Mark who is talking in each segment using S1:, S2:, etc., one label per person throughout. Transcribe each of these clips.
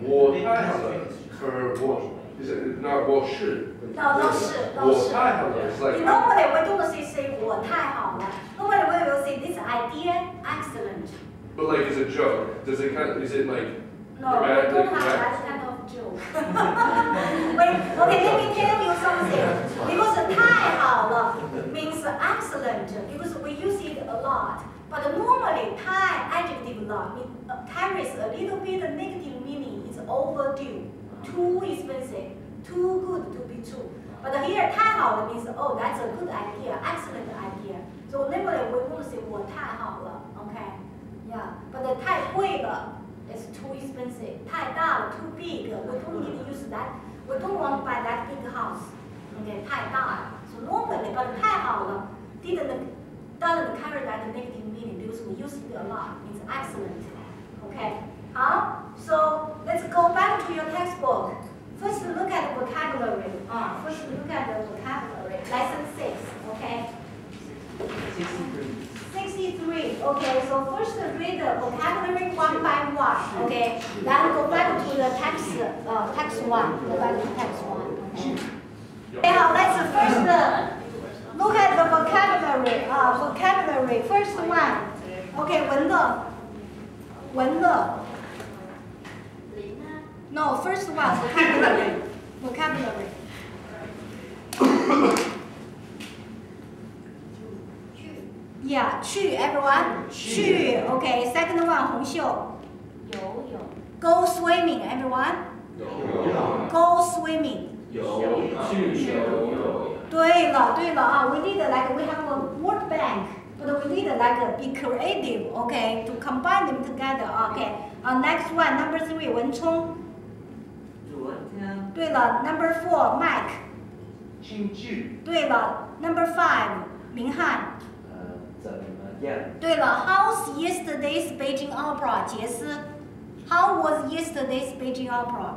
S1: 我太好了 or 我 is it not 我是
S2: No, 都是。
S1: 我太好了 is like
S2: Normally we don't say 我太好了。Normally we will say this idea excellent.
S1: but like as a joke does it kind of is it like
S2: No, we don't have that kind of joke. Okay, let me tell you something. Because 太好了 means excellent because we use it a lot. But normally, Thai adjective carries a little bit negative meaning. It's overdue, too expensive, too good to be true. But here, 太好了 means oh, that's a good idea, excellent idea. So normally we won't say 我太好了 okay? Yeah. But 太贵了 is too expensive. 太大了 too big. We don't need to use that. We don't want to buy that big house. Okay, 太大了. So normally, but 太好了 doesn't carry that negative meaning because we use it a lot. It's excellent. Okay? So let's go back to your textbook. First look at the vocabulary. First look at the vocabulary. Lesson 6. Okay? 63. Okay, so first read the vocabulary one by one. Okay? Then go back to the text 1. Go back to text 1. Okay? Okay, now let's first look at the vocabulary. Vocabulary. First one. Okay, 文乐. No, first one. Vocabulary. Vocabulary. Yeah, 去 everyone. 去. Okay, second one. 红袖. 游泳. Go swimming, everyone.
S3: 游泳.
S2: Go swimming.
S3: 去游泳.
S2: 对了we need like we have a word bank, but we need like be creative, okay, to combine them together, okay. Next one, number 3, 文聪.
S3: 昨天.
S2: 对了 number 4, Mike.
S3: 京剧.
S2: 对了 number 5, 明翰.
S3: 怎么样?
S2: 对了 how's yesterday's Beijing Opera, 杰斯. How was yesterday's Beijing Opera?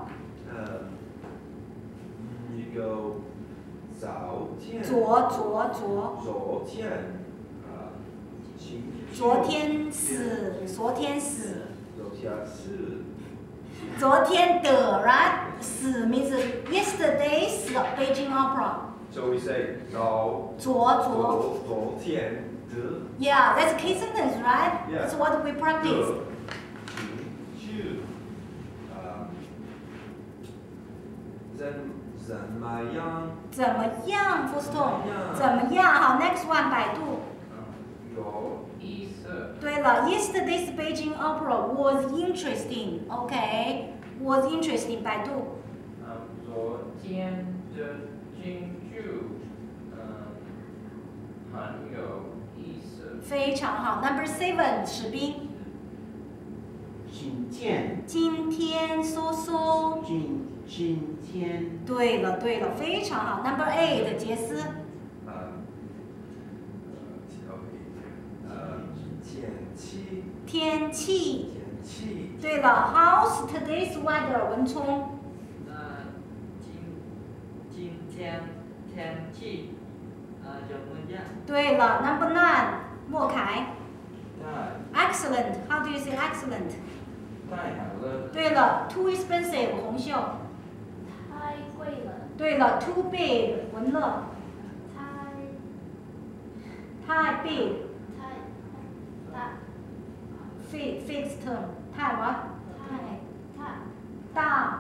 S3: 一个昨天.
S2: 昨天死. 昨天的 right? 死 means yesterday's Beijing Opera.
S3: So we say 昨天的.
S2: Yeah, that's a key sentence, right?
S3: Yeah.
S2: That's what we practice. 怎么样 full stop. 怎么样好 next one 百度.
S3: 有意思.
S2: 对了 yesterday's Beijing Opera was interesting. Okay, was interesting 百度.
S4: 昨天的京剧很有意思.
S2: 非常好 number 7 史斌. 今天苏苏.
S5: 今天.
S2: 对了非常好 number 8 杰斯. 天气. 对了 how's today's weather 文聪.
S6: 今天天气怎么样?
S2: 对了 number 9 莫凯. Excellent. How do you say excellent?
S4: 太好了.
S2: 对了 too expensive 红袖.
S7: 太贵了.
S2: 对了 too big 文乐. 太 big.
S7: 太大.
S2: Fixed term. 太 what?
S7: 大.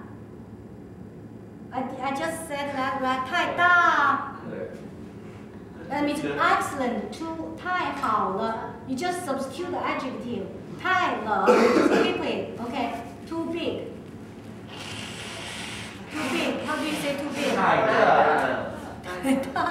S2: I just said that right. 太大. That means excellent. Too 太好了. You just substitute the adjective. 太了. Just keep it. Okay. Too big. Too big. How do you say too big?
S3: 太大了.
S2: 太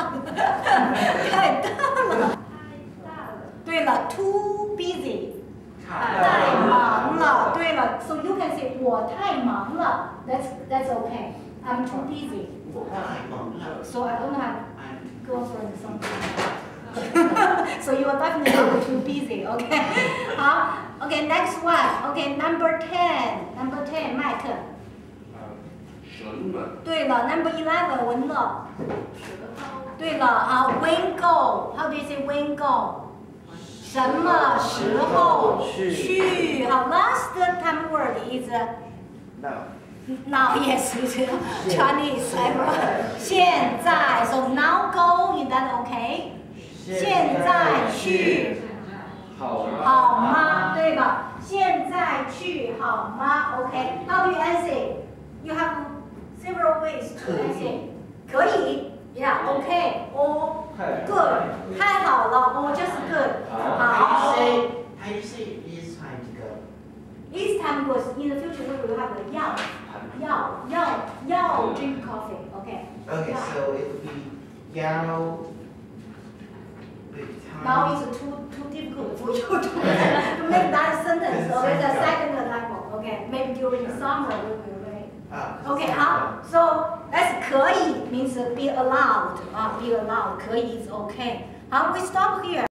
S2: 大了. 对了 too busy. 太忙了. 对了 so you can say 我太忙了. That's okay. I'm too busy. So I don't have girlfriend or something. So you are definitely too busy, okay? Okay, next one. Okay, number 10. Number 10, Mike.
S1: 什么?
S2: 对了 number 11, 文乐. 对了 when go. How do you say when go? 什么时候去? Last time word is
S5: Now.
S2: Now, yes, it's Chinese.现在 so now go, is that okay? 现在去好吗？对吧？现在去好吗 ？Okay. How do you answer? You have several ways to answer. 可以 ，Yeah, okay, or good. 太好了 or just good. 好。
S5: How you say it's time to go?
S2: It's time goes in the future we will have the 要 drink coffee. Okay.
S5: Okay,
S2: Yeah.
S5: so it would be Yao.
S2: Now it's too difficult for you to make that sentence. Okay, the second level. Okay, maybe during summer we will wait. Okay, 好 ，so that's 可以 means be allowed. Be allowed 可以 is okay. 好，we stop here.